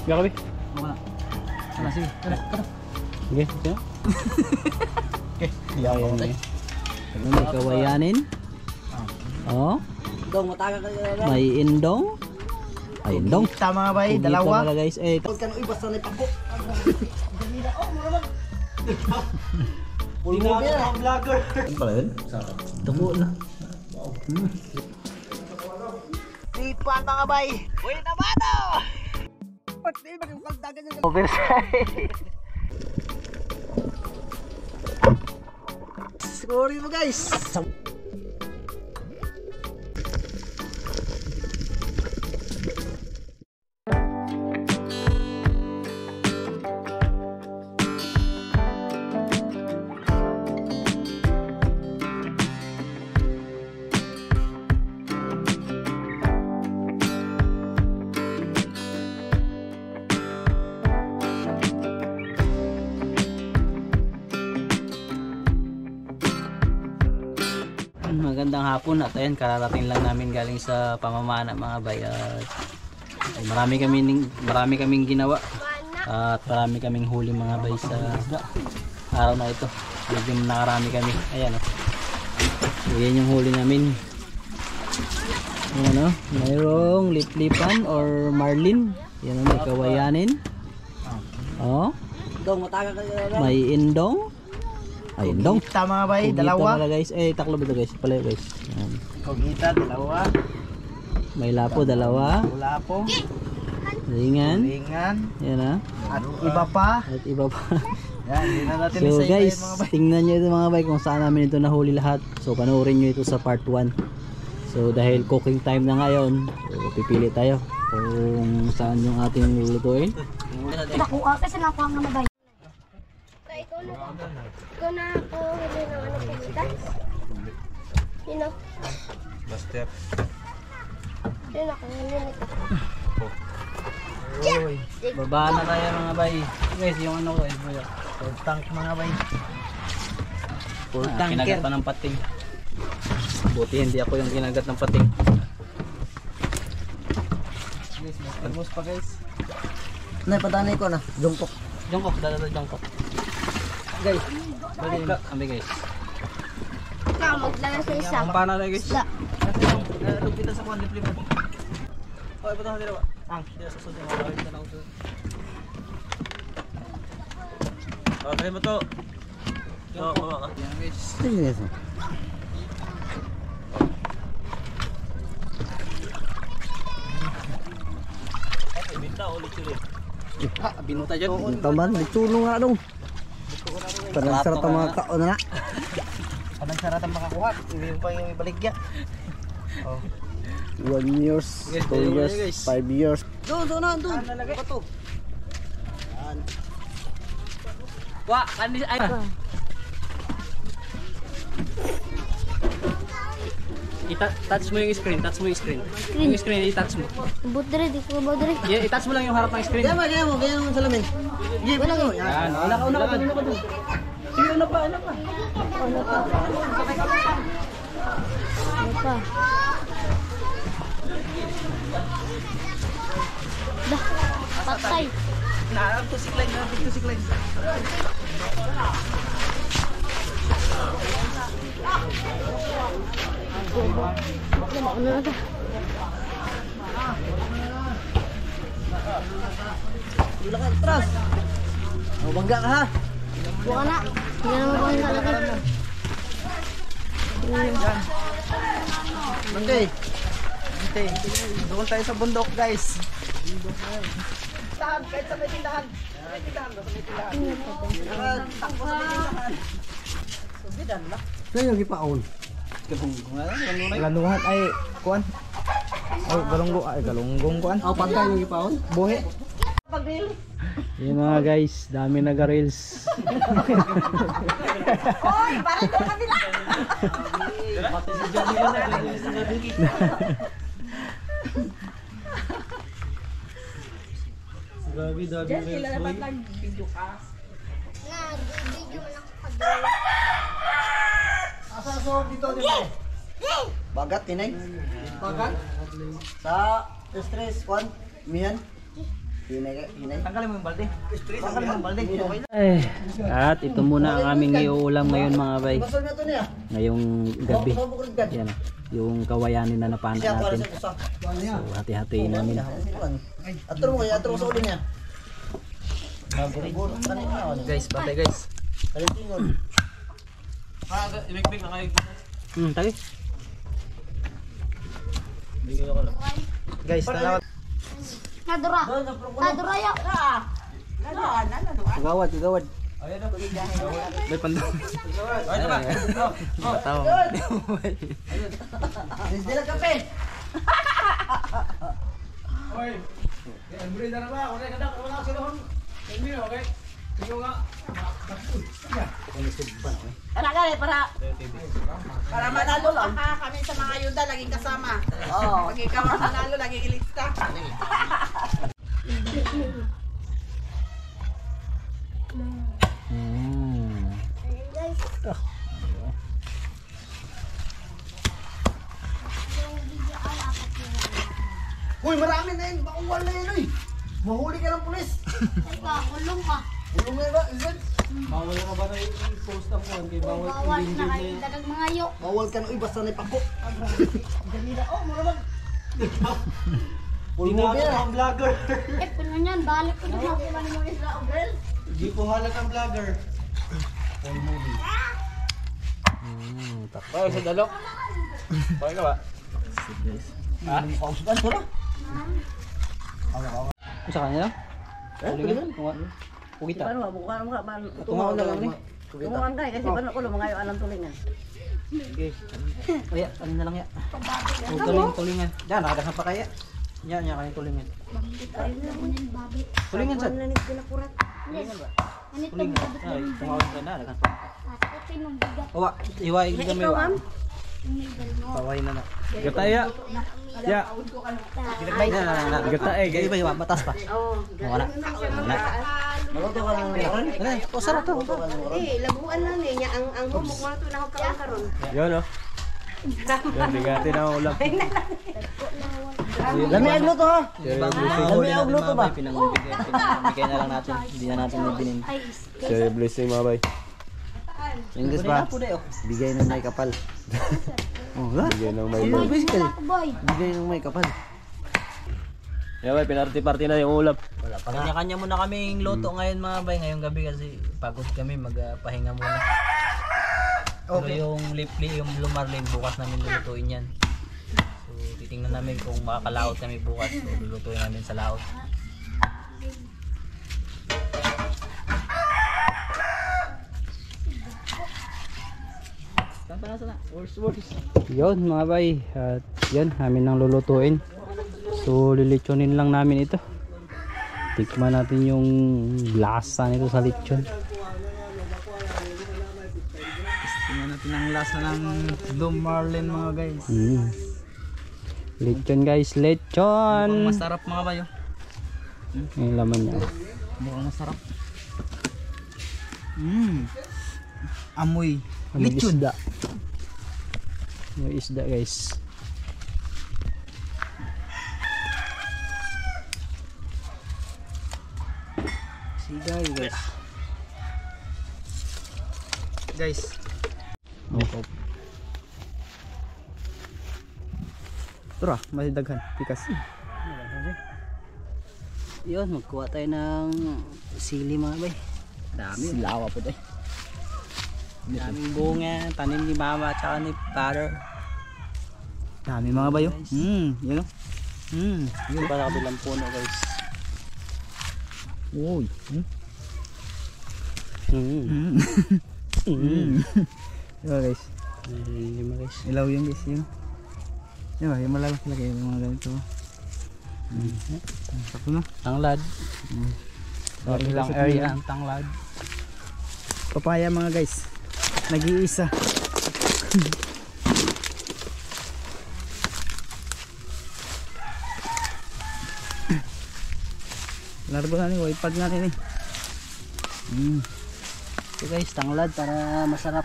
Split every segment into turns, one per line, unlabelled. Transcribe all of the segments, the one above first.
Biar kami.
Mana? Sana sini. Ada.
Oke, siap.
Oke,
Ya, ini.
May kawayanin. Oh,
Dong, mataga ka.
may indong. Ay, indong.
Kita mga bay,
Kugita
dalawa.
pala guys. Eh,
Huwag ka nang ibas na ipako.
Tingnan ang vlogger.
Ano pala yun?
tuko na.
Sipan mga bay. Uy, nabato! Pati ba yung kaldagan yung sorry mo guys.
Magandang hapon at ayan, kararating lang namin galing sa pamamana mga bay at ay, marami kaming ginawa at marami kaming huli mga bay sa araw na ito. Medyo nakarami kami. Ayan oh. Ayan yung huli namin. Ayan oh, mayroong liplipan or marlin. Yan oh, may kawayanin. Oh,
Dong, mataga ka.
may indong. Ay, indong.
Kita mga bay,
Kugita
dalawa.
pala guys. Eh, taklo ba ito guys? Pala guys. Ayan.
Kogita, dalawa.
May lapo, dalawa.
Ulapo.
Ringan.
Lingan.
Yan ah.
At iba pa.
At iba pa.
Yan, hindi na natin
So
isa-isa
guys,
yung mga bay.
tingnan nyo ito mga bay kung saan namin ito nahuli lahat. So panoorin nyo ito sa part 1. So dahil cooking time na ngayon, so, pipili tayo kung saan yung ating lulutuin.
Nakuha kasi nakuha nga mabay. Ikaw na ako huli ng ano kumita. Sino?
Master.
Sino ako huli nito?
Uy, baba na tayo mga bay. Guys, yung ano ko eh.
Full tank mga bay. Full tanker.
Kinagat pa ng pating. Buti hindi ako yung kinagat ng pating.
Guys, mas almost pa guys. Naipadanay ko na. Jungkok.
Jongkok, dala jongkok. Guys, balik ka kami guys.
Ikaw magdala sa isa.
Ang pana na guys.
Isda.
Lupita sa kuwan, liplip mo.
Hoy, patang dito ba? Ang, dito sa susunod mga bay na uso.
Oh, kaya mo to. Oh, baba ka.
Yan guys.
Yes.
Okay, binta ulit yun.
Ah, binuta dyan.
Taman, nagtulong nga dong. Parang sarap ang mga kaon na. Parang sarap ang makakuha. Hindi pa yung ibaligya. Oh. 1 years,
Yes,
2 years,
guys.
5 years. Doon na, doon. Ano to?
Wah, kanis ay. Touch mo yung screen, Yung screen, i-touch mo.
Budre, di ko ba dre?
Yeah, i-touch mo lang yung harap ng screen.
Kaya mo ang salamin. Sige, wala mo.
Yan, una ka doon. Sige, una pa.
Ano pa? Dah, patay.
Naarap to si Klein.
Ano na ito?
Wala ka, atras. Oh, bangga ka ha.
Buka na. Hindi na mabangga lagi.
Bangga doon tayo sa bundok guys. Tahan, kahit sa may tindahan. Takbo sa may tindahan. Subidan na. Saan yung gipaon? Lanuhan ay kuan. Ay galunggong kuan. Oh, pagka yung gipaon. Buhi.
Yung mga guys, dami nag-reels.
Oy, parang doon kabila.
Pati si Johnny lang nag-reels na digi. Grabe, dami reels.
Nag-video man ako pag-draw.
Asa dito dito. Bagat tinay. Bagat. Sa stress kuan mihan. Tanggalin mo yung balde. Tanggalin mo yung balde.
At ito muna ang aming iuulam ngayon mga bay.
Basol na to niya.
Ngayong gabi.
Mabukod ka.
Yan yung kawayanin na napana natin. So hati-hatiin namin.
Atro mo sa ulo niya.
Guys, patay guys.
Imikbik na kayo.
Tagi.
Guys, tanaw.
Nadura. Nadura yo.
Gawad.
May pandong.
Ay, ito ba?
Tao.
Dila kape.
Anak ka para manalo lang kami sa mga ayuda laging kasama. Pag ikaw ang manalo laging ilista.
Uy, marami na yun. Makuwal na yun, uy. Mahuli ka ng pulis.
Teka, kulong ka.
Ulong na ba? Izan?
Bawal na ba na i-post ang phone? Kaya bawal
Bawal na kayo dagang mga yo.
Bawal ka na, uy. Basta na ipako.
Tinawag ang vlogger.
Puno niyan, balik ko na.
Hindi po halat ang vlogger.
Ay, sa dalok. Okay ka ba?
Pausukan ko na.
Sa kanya lang? Tulingan? Pugita.
Ano bukan mo ka ban
Tumaon na lang ni.
tumuan ka kasi ban ko lumangayo alam tulingan.
Kaya, ano na lang ya? Tulingan. Yan, nakadasan pa kaya. Yan, kanyang tulingan. Tulingan sa?
Nanig pinakurat.
Tulingan. Ay, tumawag ka na. Nagkas pa.
Ate nung bigat.
Owa, iwa,
Ikaw ma'am.
Paway na na.
Gataya. Ya. Gataya, guys.
Iba, iwa, matas pa.
Oh.
Wala.
Maluto ka ng meron?
Ano, o sarap to.
Labuan lang niya ang humok mo to na karon.
Yun, oh. Yan, bigatin ang ulam.
Lami ang luto ha.
Lami ang luto ba? Pinangbigay na lang natin. Hindi na natin nabinin.
Say blessing mga bay.
English ba? Bigay ng may kapal. Oh, ha?
Bigyan ng may
Ano basically?
Boy.
Bigay ng may kapal.
Yan bay, pinarty-party na yung ulam.
Kanya-kanya muna kaming luto ngayon mga bay. Ngayong gabi kasi pagod kami. Magpahinga muna. Pero yung lipli, yung lumarlin, bukas namin lulutuin yan. So titingnan namin kung makakalaot kami bukas. So lulutuin namin sa laot. Yun mga bay, at yan namin nang lulutuin. So lilichonin lang namin ito. Tikman natin yung lasa nito sa lechon. Tingnan natin ang lasa ng Blue Marlin mga guys. Lechon guys, lechon. Mukhang masarap mga bayo. Yung laman niya. Mukhang masarap. Amoy lechon. Isda. May isda guys. Sigay guys. Guys. Okay. Tara, may daghan. Pikas. Yun, magkuha tayo ng sili mga bay. Dami. Silawa po tayo. Daming bunga, tanim ni mama at saka ni father. Dami mga bayo. Yun o. Yun para kabilang puno guys. Uy.
Diba guys?
Lima guys.
Ilaw yung guys yun. Diba yung malalaki lagi yung mga ganito. Tapos na.
Tanglad. Sorry lang area ang tanglad.
Papaya mga guys. Nag-iisa. Largo na ni, wipad natin eh.
So guys, tanglad para masarap.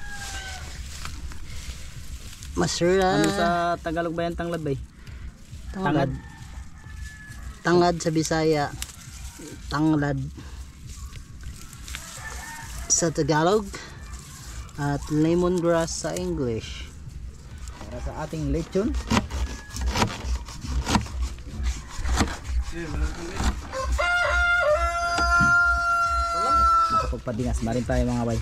Masarap.
Ano sa Tagalog ba yan tanglad ba?
Tanglad.
Tangad sa Bisaya. tanglad sa Tagalog at lemongrass sa English para sa ating lechon. Makapagpadingas marin tayo mga bay.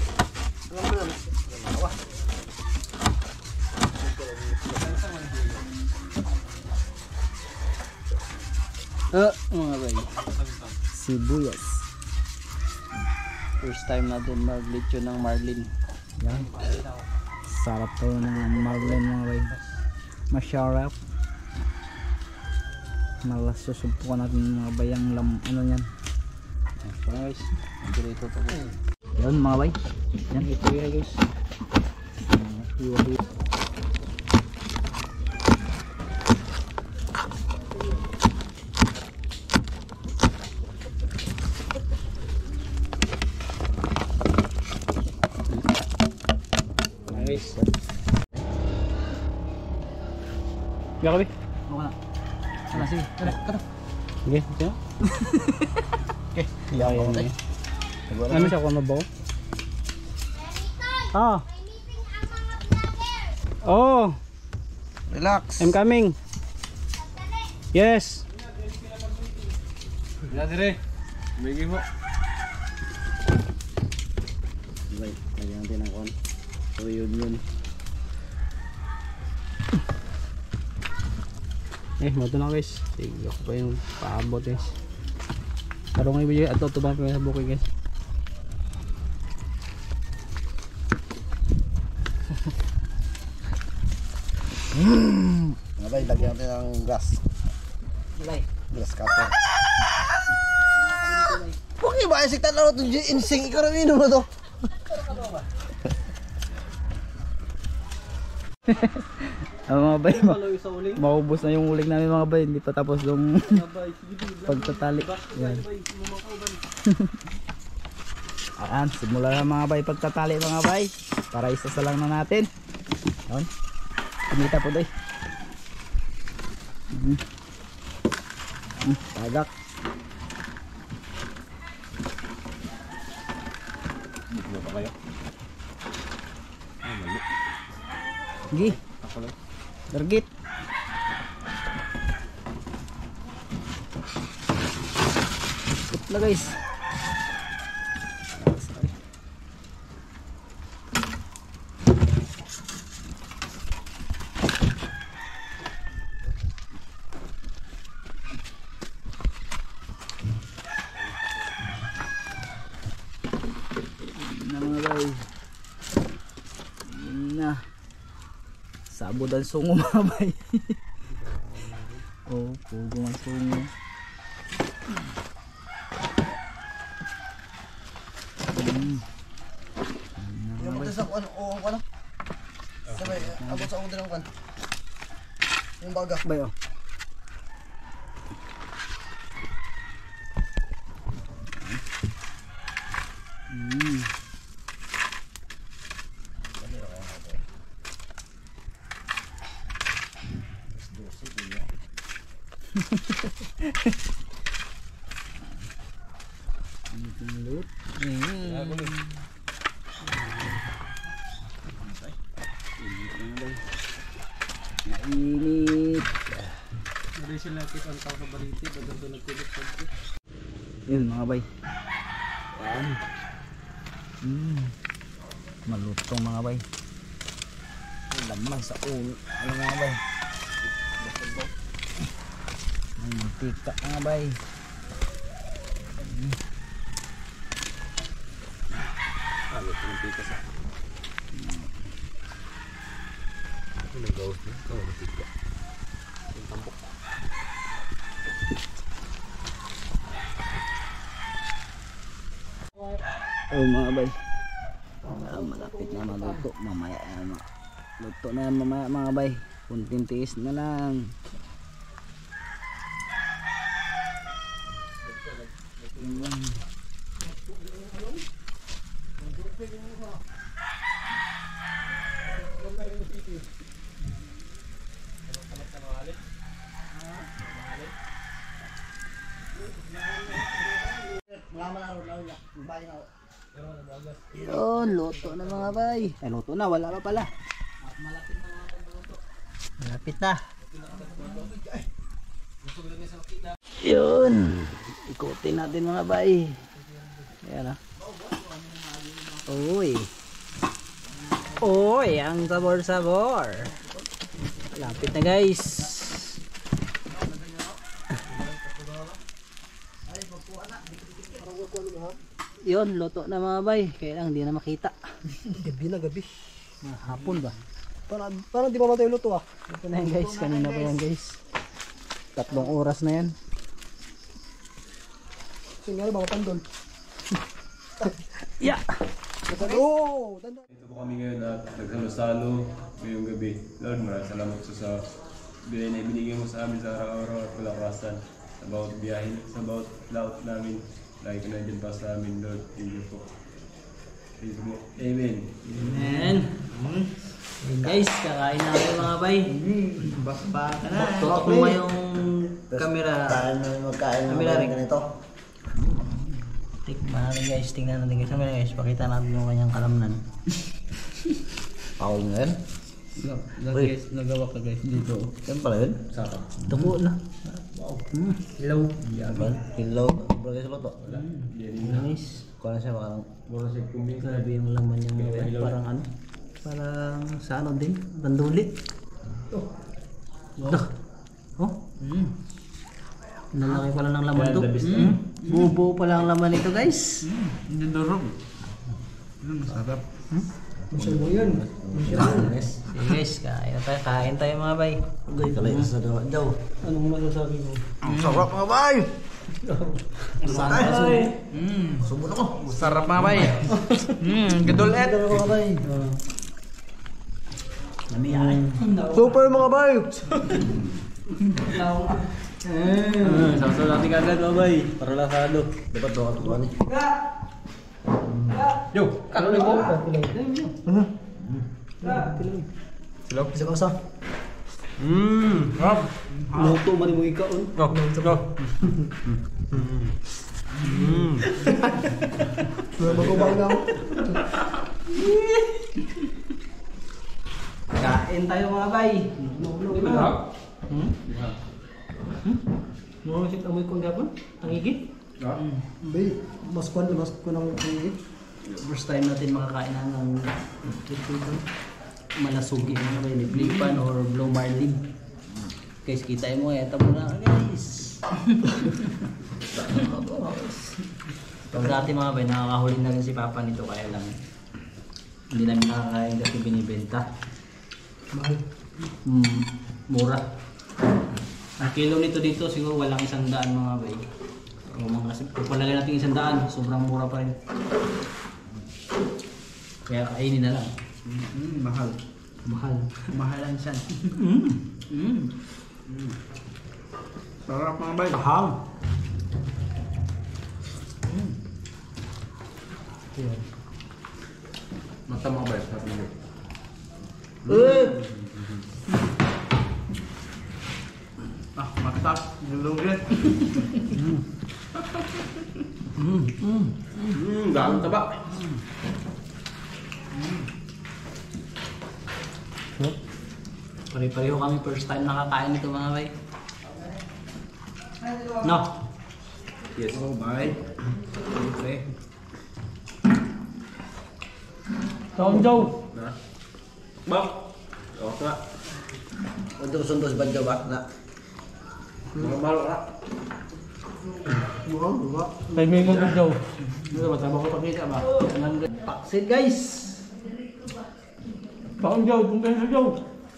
Mga bay, sibuyas.
First time natin mag-lechon ng marlin.
Yan. Sarap to ng marlin mga bay. Masarap. Malasusubukan natin mga bay ang ano yan.
So guys, dito to.
Yan mga bay.
Yan ito yan guys.
Hiwa-hiwa.
Guys.
Biar kami. Mau na. Sana sih. Ada kata.
Sige, siya.
Oke.
Ya, ya.
Ano siya kung mabaw? Ah. Oh,
Relax.
I'm coming. Yes.
Ya dire. Bigi mo.
Wait, lagyan natin ng kon. So yun.
Mato na guys. Sige ako pa yung paabot guys. Karong ibigay ato to ba sa bukid guys.
Mga bay, lagyan natin ng gas.
Mulai.
Gas cutter. Okay ba? Isik tanaw ito insing ikaw na minum na to.
Mga bay, maubos na yung uling namin mga bay. Hindi pa tapos yung pagtatali. Yan. Ayan, simula na mga bay pagtatali mga bay. Para isa lang na natin. Ayan. Kumita po doy. Tagak.
Ano pa kayo?
Gi. Dargit. Ikot na guys. Na mga guys. Yun na. Sabod ang sungo mga bay. Oh, pugo ang sungo.
Yung mga sa ano, ano? Sabay, abot sa akong dinang kan. Yung baga.
Bay oh. Lut. Mainit. Yun mga bay. Yan. Malutong mga bay. Laman sa ulo. Ano mga bay? Mantika mga bay. Oh mga bay, malapit na maluto. Mamaya luto na yan mamaya mga bay. Kunting tiis na lang. Yun, luto na mga bay. Ay, luto na, wala pa pala. Malapit na. Yun. Ikutin natin mga bay. Ayan ah. Uy. Uy, ang sabor-sabor. Malapit na guys. Yun, luto na mga bay. Kaya lang, hindi na makita.
Gabi.
Hapon ba?
Parang di pa matay luto ah.
Ito na yan guys, kanina pa yan guys. 3 oras na yan.
Singali ba matandol?
Yeah!
Oh! Tanda.
Ito po kami ngayon at nagsalo-salo ngayong gabi. Lord, maraming salamat sa biyaya na ibinigay mo sa amin sa araw-araw at kalakasan. Sa bawat biyahe, sa bawat laot namin. Lagi ka na dyan pa sa amin, Lord. Thank you po. Thank you po. Amen.
Amen. Guys, kakain na kayo mga bay.
Basba ka na.
Tutok mo yung camera.
Magkain
Camera rin.
ganito.
Tikman natin guys, tingnan natin guys. Camera guys, pakita natin yung kanyang kalamnan.
Paul nga yan?
Guys, nagawa ka guys dito.
Yan pala yun?
Sarap.
Tubo na. Hello.
Hello. Bagay sa luto.
Nice.
Kung ano siya parang
Mura siya kumbing.
Grabe yung laman niya mga bay. Parang ano? Parang sa ano din? Banduli. Dah. Oh? Nalaki pala ng laman to. Bubo pala ang laman nito guys.
sarap.
Yes. Guys, kain tayo mga bay.
Uy, kalay sa daw.
Anong masasabi mo?
Ang sarap mga bay!
Subon ako.
Sarap mga bay. Gadulet. Super mga bay!
Sasaw natin agad mga bay. Para lasado.
Dapat doon ka tuwan eh.
Yo!
Kano ni po? Silog? Isa ka sa?
Luto man mo ikaon.
Magubang lang.
Kain tayo mga bay. Mo sik amoy ko gapon? Ang igit?
Bay, mas kwan ang higit.
First time natin makakain ng malasugi na may lipan or blow marlin. Guys, kita mo eh, tamo na guys. Pag dati mga bay, nakakahuli na rin si Papa nito kaya lang hindi namin nakakain kasi binibenta.
Mahal.
Mura. Ang kilo nito dito siguro walang 100 mga bay. Kung palagay natin 100, sobrang mura pa rin. Kaya kainin na lang.
Mahal.
Mahalan siya.
Sarap mga bay.
Tahang.
Mata mga bay, sarap nyo.
Mata. Nilungit.
Dalang taba.
Pare-pareho kami first time nakakain nito mga bay. No.
Yes.
Oh, bay. Okay.
Taon Joe.
Na? Bak! O, ka.
Untuk sundos banjo ba na.
Malo ka.
Buka.
May mingon ko Joe. Dito ba tama ko pakita ba? Paksit guys. Taon Joe, kung kayo Joe.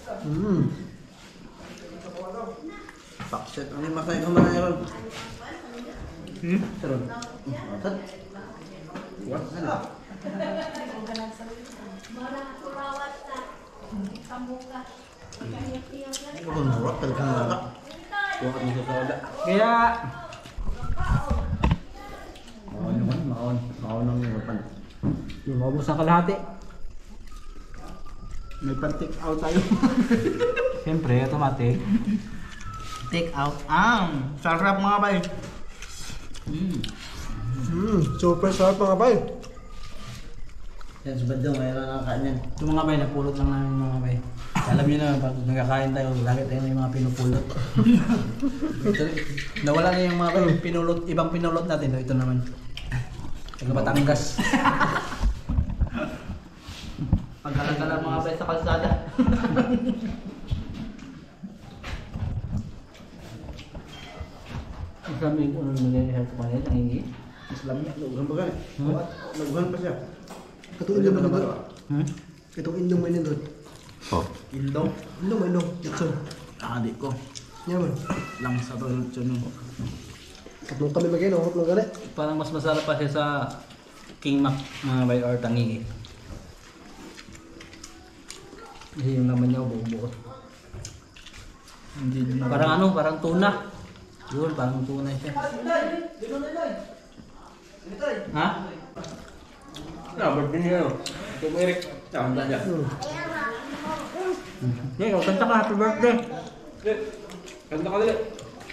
Pakset ang masay ko man yun. Sarap. Sat.
What?
Ano? Ito kung murok talaga ng lata.
Wakat mo sa soda.
Kaya
Maon ang iwapan.
yung maubos ang kalahati.
May pan-take out tayo.
Siyempre, automatic.
Take out ang sarap mga bay.
Super sarap mga bay.
Yan, sa Badong, mayroon ang kanyan. Ito mga bay, napulot lang namin mga bay. Alam niyo na, pag nagkakain tayo, lagi tayo may mga pinupulot. Ito, nawala na yung mga bay, pinulot, ibang pinulot natin. Ito naman. Taga Batangas. Pagkalagala mga bay sa kalsada. Ang kami kung ano nag-help ko kanina, nangingi.
Islam niya, naguhan pa ka. Naguhan pa siya. Katong indong mo nindot. Katong indong mo nindot.
Indong.
Indong mo indong. Jackson.
Adik ko.
Yan man.
Lang sa tulog dyan.
Katlong kami mag-ino, katlong gani.
Parang mas masarap pa siya sa King Mac mga bay or tangingi. Kasi yung naman niya buo-buo. Parang ano, parang tuna. Yun, parang tuna siya. Ha?
Birthday niya. Ito mo Eric. Kanta niya.
Hey, kanta ka, happy birthday.
Kanta ka dali.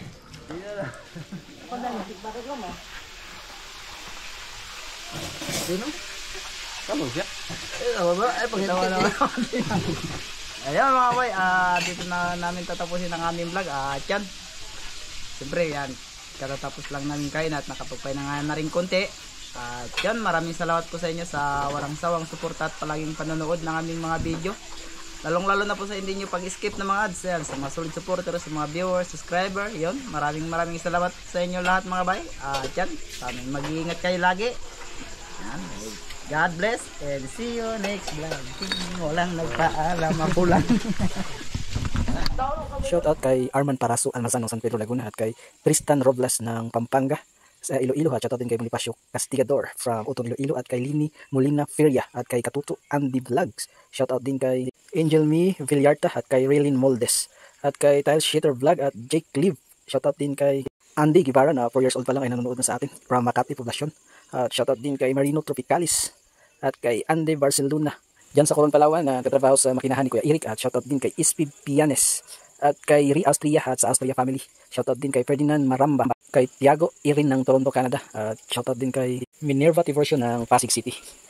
Ayan mga boy, dito na namin tatapusin ang aming vlog. At yan, siyempre yan, katatapos lang namin kain at nakapagpahinga na rin konti. At yan, maraming salamat po sa inyo sa walang sawang suporta at palaging panonood ng aming mga video. Lalong lalo na po sa hindi nyo pag-skip ng mga ads yan, sa mga solid supporter, sa mga viewers, subscriber. Yun, maraming salamat sa inyo lahat mga bay. At yan, mag-iingat kayo lagi. Yan, God bless and see you next vlog. Walang nagpaalam, ako lang.
Shout out kay Arman Paraso, Almazano, San Pedro, Laguna at kay Tristan Robles ng Pampanga sa Iloilo at shout out din kay Bonifacio Castigador from Utong Iloilo at kay Lini Molina Feria at kay Katuto Andy Vlogs. Shout out din kay Angel Me Villarta at kay Raylin Moldes at kay Tiles Shitter Vlog at Jake Liv. Shout out din kay Andy Guevara na 4 years old pa lang ay nanonood na sa atin from Makati Poblacion. At shout out din kay Marino Tropicalis at kay Andy Barcelona dyan sa Coron, Palawan na katrabaho sa makinahan ni Kuya Eric. At shout out din kay Ispi Pianes at kay Ri Austria at sa Austria family. Shout out din kay Ferdinand Maramba, kay Tiago Irin ng Toronto, Canada. At shout out din kay Minerva Tivorcio ng Pasig City.